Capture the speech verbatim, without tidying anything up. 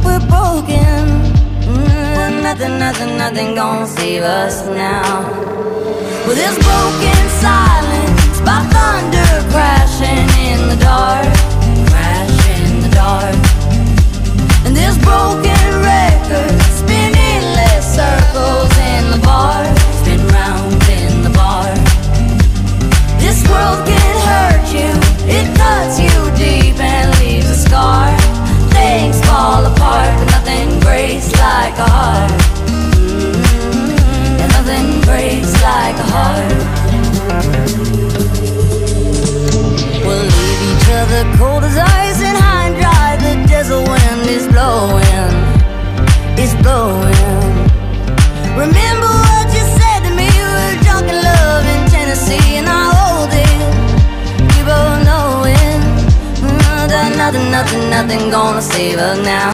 we're broken. Mm, nothing, nothing, nothing gonna save us now. Well, there's broken silence by thunder crashing in the dark, crash in the dark. And there's broken records spinning endless circles in the bar, spin round in the bar. This world can hurt you, it cuts you deep and leaves a scar. Things fall apart, but nothing breaks like a heart. Mm-hmm. And nothing breaks like a heart. We'll leave each other cold as ice and high and dry. The desert wind is blowing, it's blowing. Remember what you said to me, we were drunk in love in Tennessee, and I hold it, we both know it, mm, that nothing, nothing, nothing gonna save us now.